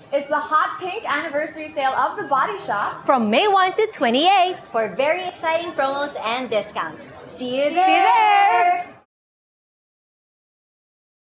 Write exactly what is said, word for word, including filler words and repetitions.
It's the hot pink anniversary sale of The Body Shop from May first to twenty-eighth for very exciting promos and discounts. See you See there! you there!